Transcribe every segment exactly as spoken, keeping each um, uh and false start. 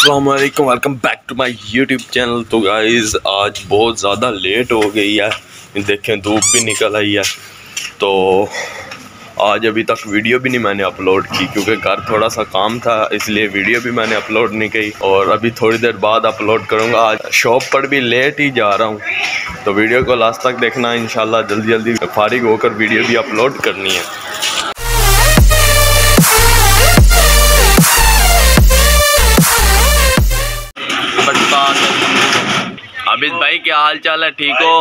अस्सलाम वालेकुम, welcome back to my YouTube channel. तो गाइस आज बहुत ज़्यादा लेट हो गई है, देखें धूप भी निकल आई है। तो आज अभी तक वीडियो भी नहीं मैंने अपलोड की क्योंकि घर थोड़ा सा काम था, इसलिए वीडियो भी मैंने अपलोड नहीं की और अभी थोड़ी देर बाद अपलोड करूँगा। आज शॉप पर भी लेट ही जा रहा हूँ, तो वीडियो को लास्ट तक देखना। इंशाल्लाह जल्दी जल्दी फारिग होकर वीडियो भी अपलोड करनी है। आबिद भाई क्या हाल चाल है, ठीक हो?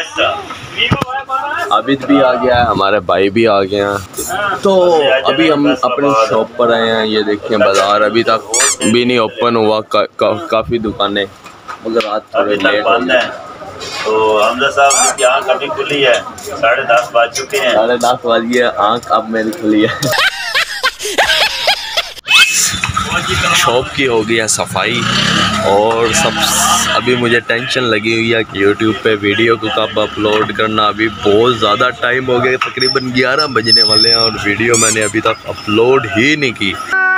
आबिद भी आ गया है, हमारे भाई भी आ गए हैं। तो अभी हम अपनी शॉप पर आए हैं। ये देखिए बाज़ार अभी तक भी नहीं ओपन हुआ, का, का, काफ़ी दुकानें, मगर आज थोड़े लेट हो गए। तो हमजा साहब की आँख अभी खुली है, साढ़े दस बज चुके हैं। साढ़े दस बज गए, आँख अब मेरी खुली है। शॉप की हो गई है सफाई और सब। अभी मुझे टेंशन लगी हुई है कि यूट्यूब पे वीडियो को कब अपलोड करना। अभी बहुत ज़्यादा टाइम हो गया, तकरीबन ग्यारह बजने वाले हैं और वीडियो मैंने अभी तक अपलोड ही नहीं की।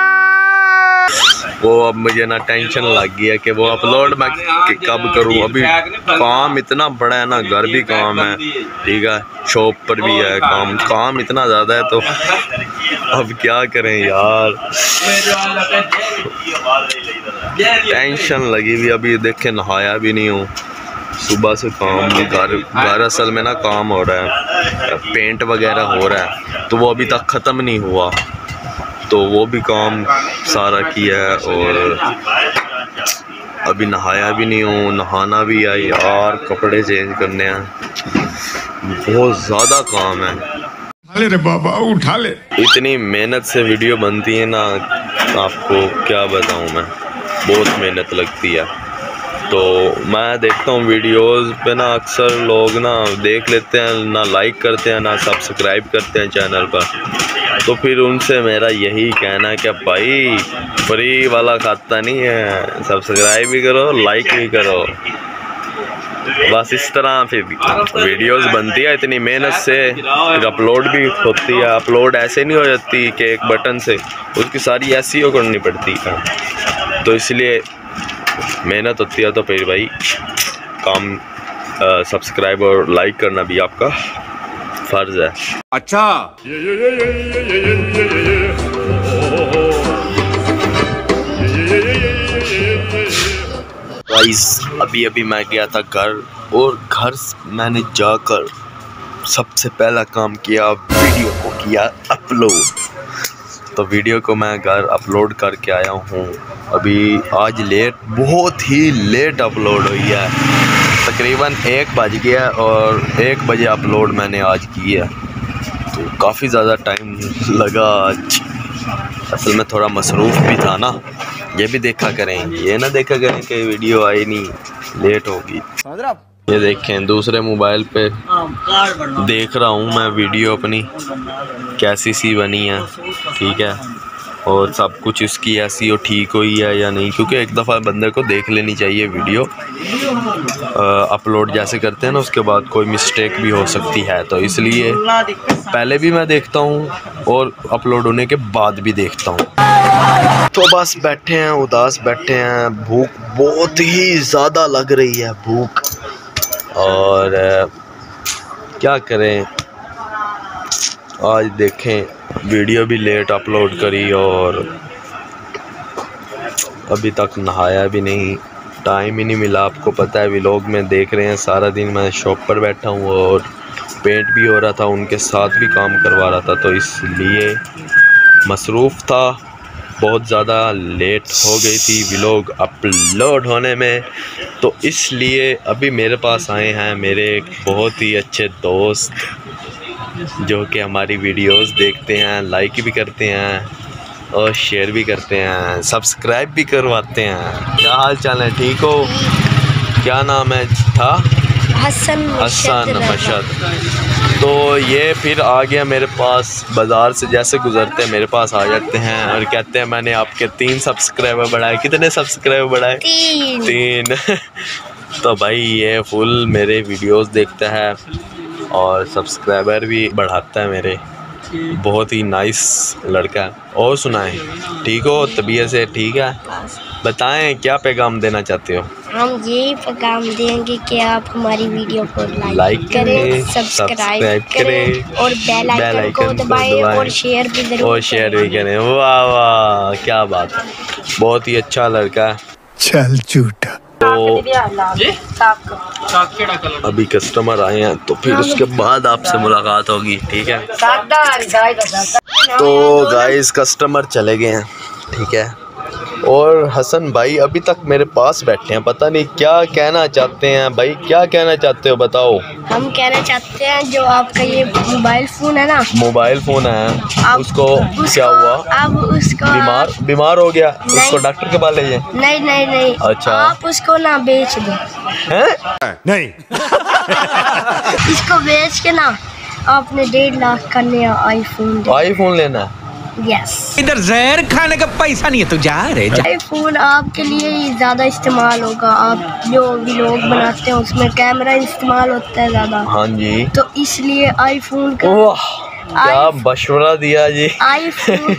वो अब मुझे ना टेंशन लग गई है कि वो अपलोड मैं कब करूं। अभी काम इतना बड़ा है ना, घर भी काम है, ठीक है, शॉप पर भी है काम। काम इतना ज़्यादा है तो अब क्या करें यार, टेंशन लगी हुई। अभी देखे नहाया भी नहीं हूँ, सुबह से काम। घर घर असल में ना काम हो रहा है, पेंट वगैरह हो रहा है, तो वो अभी तक ख़त्म नहीं हुआ, तो वो भी काम सारा किया है और अभी नहाया भी नहीं हूँ। नहाना भी है यार, कपड़े चेंज करने हैं, बहुत ज़्यादा काम है। उठा ले बाबा, उठा ले। इतनी मेहनत से वीडियो बनती है ना, आपको क्या बताऊँ मैं, बहुत मेहनत लगती है। तो मैं देखता हूँ वीडियोस पे ना, अक्सर लोग ना देख लेते हैं, ना लाइक करते हैं, ना सब्सक्राइब करते हैं चैनल पर। तो फिर उनसे मेरा यही कहना है कि भाई फ्री वाला खाता नहीं है, सब्सक्राइब भी करो, लाइक भी करो। बस इस तरह फिर वीडियोस बनती है इतनी मेहनत से, फिर अपलोड भी होती है। अपलोड ऐसे नहीं हो जाती कि एक बटन से, उसकी सारी एसईओ करनी पड़ती है, तो इसलिए मेहनत होती है। तो फिर भाई काम सब्सक्राइब और लाइक करना भी आपका फर्ज है। अच्छा गाइस अभी अभी मैं गया था घर, और घर मैंने जाकर सबसे पहला काम किया, वीडियो को किया अपलोड। तो वीडियो को मैं घर अपलोड करके आया हूँ। अभी आज लेट, बहुत ही लेट अपलोड हुई है, तकरीबन एक बज गया और एक बजे अपलोड मैंने आज की है, तो काफ़ी ज़्यादा टाइम लगा आज। असल में थोड़ा मसरूफ़ भी था ना, ये भी देखा करें, ये ना देखा करें कि वीडियो आई नहीं, लेट होगी। ये देखें दूसरे मोबाइल पे देख रहा हूँ मैं वीडियो अपनी कैसी सी बनी है, ठीक है, और सब कुछ इसकी ऐसी हो ठीक हुई है या नहीं, क्योंकि एक दफ़ा बंदे को देख लेनी चाहिए वीडियो अपलोड जैसे करते हैं ना, उसके बाद कोई मिस्टेक भी हो सकती है, तो इसलिए पहले भी मैं देखता हूँ और अपलोड होने के बाद भी देखता हूँ। तो बस बैठे हैं, उदास बैठे हैं, भूख बहुत ही ज़्यादा लग रही है, भूख, और क्या करें। आज देखें वीडियो भी लेट अपलोड करी और अभी तक नहाया भी नहीं, टाइम ही नहीं मिला। आपको पता है व्लॉग में देख रहे हैं, सारा दिन मैं शॉप पर बैठा हूँ और पेंट भी हो रहा था, उनके साथ भी काम करवा रहा था, तो इसलिए मसरूफ़ था, बहुत ज़्यादा लेट हो गई थी व्लॉग अपलोड होने में। तो इसलिए अभी मेरे पास आए हैं मेरे एक बहुत ही अच्छे दोस्त, जो कि हमारी वीडियोस देखते हैं, लाइक भी करते हैं और शेयर भी करते हैं, सब्सक्राइब भी करवाते हैं। क्या हाल चाल है, ठीक हो? क्या नाम है था? हसन हसन मशद। तो ये फिर आ गया मेरे पास, बाज़ार से जैसे गुज़रते हैं मेरे पास आ जाते हैं और कहते हैं मैंने आपके तीन सब्सक्राइबर बढ़ाए। कितने सब्सक्राइबर बढ़ाए? तीन, तीन। तो भाई ये फुल मेरे वीडियोस देखता है और सब्सक्राइबर भी बढ़ाता है मेरे, बहुत ही नाइस लड़का है। और सुनाएं, ठीक हो, तबीयत से ठीक है? बताएं क्या पैगाम देना चाहते हो? हम यही पैगाम देंगे कि आप हमारी वीडियो को लाइक, लाइक करें, सब्सक्राइब करें और बेल आइकन को दबाएं और शेयर भी जरूर और शेयर भी करें। वाह वाह, क्या बात है, बहुत ही अच्छा लड़का है। चल झूठा। तो अभी कस्टमर आए हैं तो फिर उसके बाद आपसे मुलाकात होगी, ठीक है? तो गाइस कस्टमर चले गए हैं, ठीक है? और हसन भाई अभी तक मेरे पास बैठे हैं, पता नहीं क्या कहना चाहते हैं। भाई क्या कहना चाहते हो, बताओ। हम कहना चाहते हैं जो आपका ये मोबाइल फ़ोन है ना, मोबाइल फ़ोन है, आप उसको, उसको क्या हुआ? अब उसको बीमार बीमार हो गया, उसको डॉक्टर के पास ले जाए। नहीं नहीं नहीं, अच्छा, आप उसको ना बेच दो। हैं? नहीं। इसको बेच के ना आपने डेढ़ लाख का नया आईफोन आईफोन लेना है? यस। इधर जहर खाने का पैसा नहीं है, तू जा रे। आईफोन आपके लिए ही ज़्यादा इस्तेमाल होगा। आप जो व्लॉग बनाते हैं उसमें कैमरा इस्तेमाल होता है ज़्यादा। हाँ जी। तो इसलिए आईफोन का, वाह क्या मशवरा दिया जी। आईफोन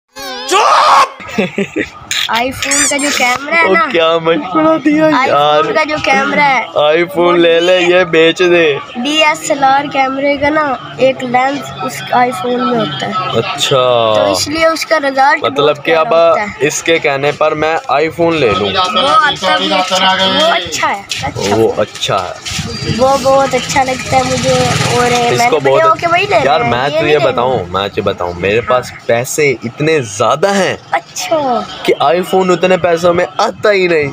आईफोन का जो कैमरा है ओ, ना, क्या मशवरा दिया यार। आईफोन का जो कैमरा है, आईफोन ले ले, ये बेच दे। डी एस एल आर कैमरे का ना एक लेंस उस आईफोन में होता है। अच्छा, तो इसलिए उसका रिजल्ट मतलब कि अब इसके कहने पर मैं आईफोन ले लूं। वो आता भी अच्छा, वो अच्छा है, अच्छा वो अच्छा है, वो बहुत अच्छा लगता है मुझे। और इसको बहुत के वही ले यार। मैं तो ये बताऊं, मैं तो बताऊं मेरे पास पैसे इतने ज्यादा हैं अच्छा कि आईफोन उतने पैसों में आता ही नहीं।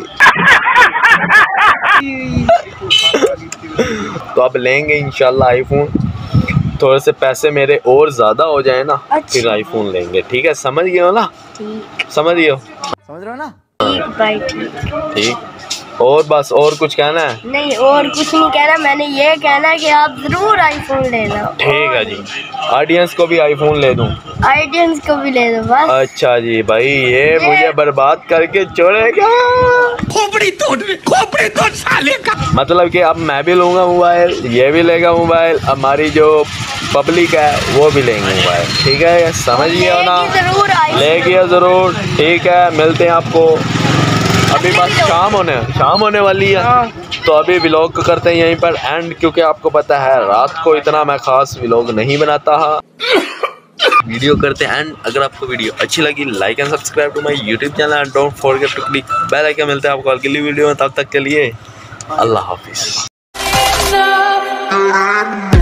तो अब लेंगे इंशाल्लाह आईफोन, थोड़े से पैसे मेरे और ज्यादा हो जाए ना, अच्छा। फिर आईफोन लेंगे, ठीक है? समझ गए हो ना? ठीक, समझ गए हो? समझ रहे हो ना? ठीक भाई, ठीक ठीक। और बस, और कुछ कहना है? नहीं, और कुछ नहीं कहना। मैंने ये कहना है कि आप जरूर आईफोन लेना। ठीक है जी, ऑडियंस को भी आईफोन ले दूं? आइडियंस को भी ले दो बस। अच्छा जी भाई, ये मुझे बर्बाद करके छोड़ेगा। खोपड़ी तोड़, खोपड़ी तोड़ साले का। मतलब कि अब मैं भी लूँगा मोबाइल, ये भी लेगा मोबाइल, हमारी जो पब्लिक है वो भी लेंगे मोबाइल, ठीक है? समझ गए हो ना? जरूर ले गया ज़रूर, ठीक है? मिलते हैं आपको। अभी बस शाम होने शाम होने वाली है, तो अभी व्लॉग करते हैं यहीं पर एंड, क्योंकि आपको पता है रात को इतना मैं खास व्लॉग नहीं बनाता है। वीडियो करते हैं एंड। अगर आपको वीडियो अच्छी लगी, like and subscribe to my YouTube channel and don't forget to click bell icon. मिलते हैं आपको अगली वीडियो में, तब तक के लिए अल्लाह हाफिज़।